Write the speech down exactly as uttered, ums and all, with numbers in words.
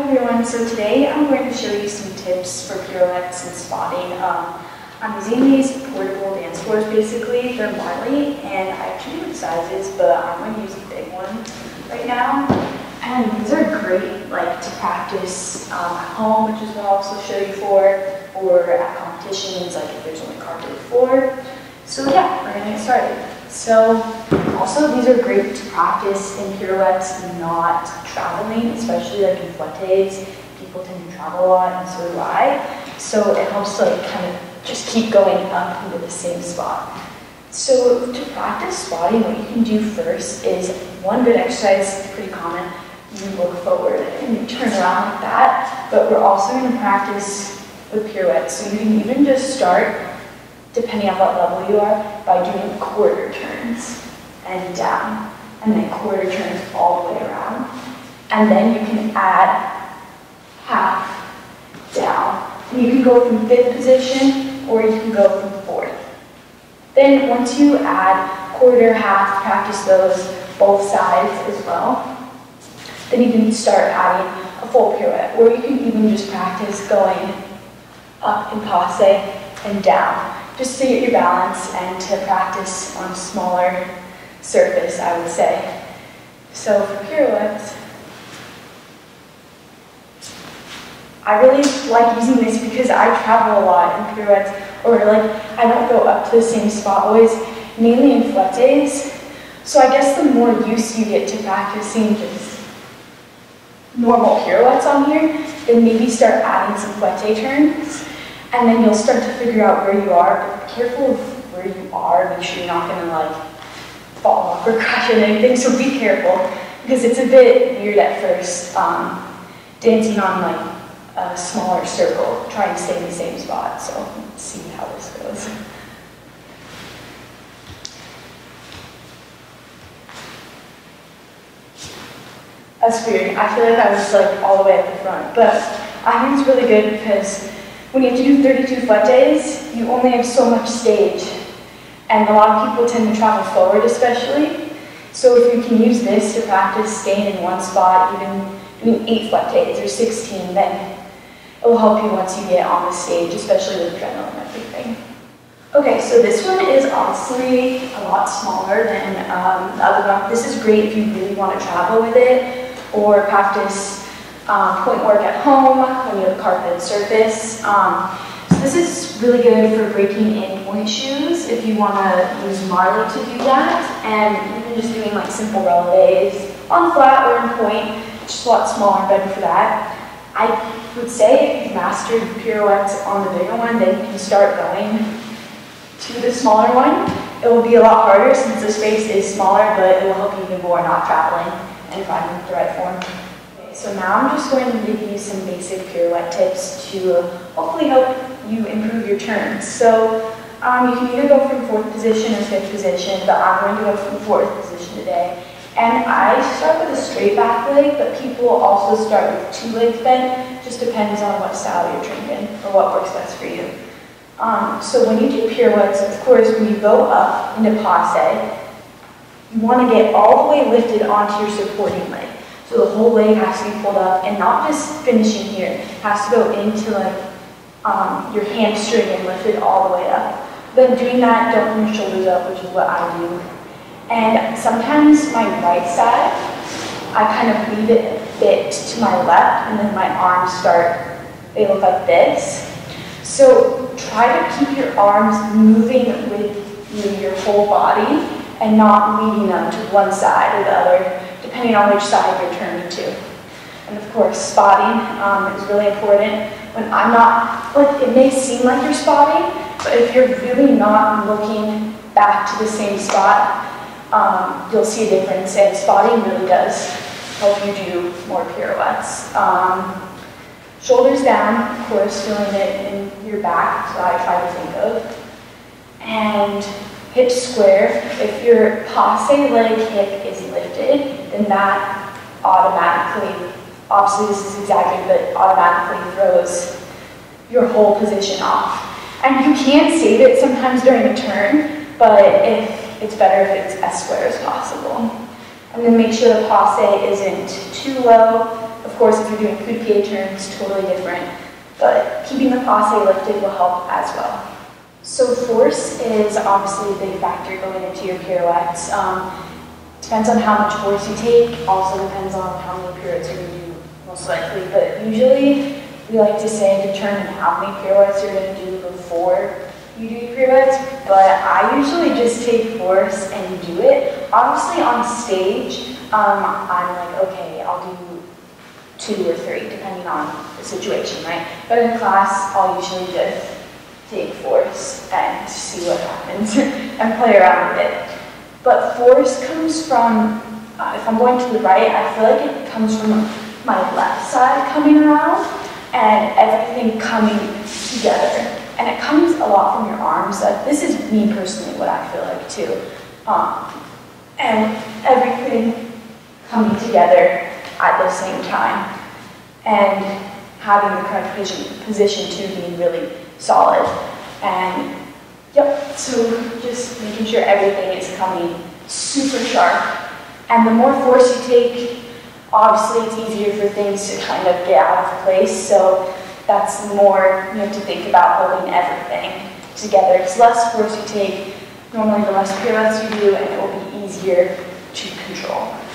everyone, so today I'm going to show you some tips for pirouettes and spotting. Um, I'm using these portable dance floors basically. They're Marley and I have two different sizes, but I'm going to use the big one right now. And these are great like to practice um, at home, which is what I'll also show you for, or at competitions, like if there's only carpeted floor. So yeah, we're going to get started. So also these are great to practice in pirouettes, not traveling, especially like in fouettés. People tend to travel a lot, and so do I. So it helps to like kind of just keep going up into the same spot. So to practice spotting, what you can do first is one good exercise, it's pretty common. You look forward and you turn around like that, but we're also going to practice with pirouettes. So you can even just start, depending on what level you are, by doing quarter turns and down, and then quarter turns all the way around. And then you can add half down. And you can go from fifth position, or you can go from fourth. Then once you add quarter, half, practice those both sides as well. Then you can start adding a full pirouette, or you can even just practice going up in passe and down, just to get your balance and to practice on a smaller surface, I would say. So for pirouettes, I really like using this because I travel a lot in pirouettes, or like I don't go up to the same spot always, mainly in fouettés. So I guess the more use you get to practicing just normal pirouettes on here, then maybe start adding some fouetté turns, and then you'll start to figure out where you are. But be careful of where you are, make sure you're not gonna like fall off or crash into anything, so be careful, because it's a bit weird at first, um, dancing on like a smaller circle, trying to stay in the same spot. So let's see how this goes. That's weird. I feel like I was like all the way at the front, but I think it's really good because when you have to do thirty-two fouettés, you only have so much stage, and a lot of people tend to travel forward especially. So if you can use this to practice staying in one spot, even doing eight fouettés or sixteen, then it will help you once you get on the stage, especially with adrenaline and everything. Okay, so this one is obviously a lot smaller than um, the other one. This is great if you really want to travel with it, or practice um, point work at home when you have a carpeted surface. Um, so this is really good for breaking in point shoes if you want to use Marley to do that, and even just doing like simple relevés on flat or in point, just a lot smaller and better for that. I would say if you've mastered pirouettes on the bigger one, then you can start going to the smaller one. It will be a lot harder since the space is smaller, but it will help you even more not traveling and finding the right form. Okay, so now I'm just going to give you some basic pirouette tips to hopefully help you improve your turns. So um, you can either go from fourth position or fifth position, but I'm going to go from fourth position today. And I start with a straight back leg, but people also start with two legs bent. Just depends on what style you're trained in or what works best for you. Um, so when you do pirouettes, of course, when you go up into passe, you want to get all the way lifted onto your supporting leg. So the whole leg has to be pulled up, and not just finishing here. It has to go into like um, your hamstring and lifted all the way up. Then doing that, don't bring your shoulders up, which is what I do. And sometimes my right side, I kind of leave it a bit to my left, and then my arms start, they look like this. So try to keep your arms moving with your whole body and not leaving them to one side or the other, depending on which side you're turning to. And of course, spotting um, is really important. When I'm not, like it may seem like you're spotting, but if you're really not looking back to the same spot, Um, you'll see a difference, and spotting really does help you do more pirouettes. Um, shoulders down, of course, feeling it in your back, so I try to think of. And hips square. If your passe leg hip is lifted, then that automatically, obviously this is exaggerated, but automatically throws your whole position off. And you can save it sometimes during a turn, but if it's better if it's as square as possible. And then make sure the passe isn't too low. Of course, if you're doing coup de pied turns, totally different, but keeping the passe lifted will help as well. So force is obviously a big factor going into your pirouettes. Um, depends on how much force you take, also depends on how many pirouettes you're going to do, most likely, but usually we like to say determine how many pirouettes you're going to do before you do your pirouettes, but I usually just take force and do it. Obviously on stage, um, I'm like, okay, I'll do two or three, depending on the situation, right? But in class, I'll usually just take force and see what happens and play around with it. But force comes from, uh, if I'm going to the right, I feel like it comes from my left side coming around and everything coming together. And it comes a lot from your arms. Uh, this is me personally, what I feel like too. Um, and everything coming together at the same time. And having the correct position, position too, being really solid. And yep, so just making sure everything is coming super sharp. And the more force you take, obviously it's easier for things to kind of get out of place. So that's more you have to think about holding everything together. It's less force you take, normally the less pirouettes you do, and it will be easier to control.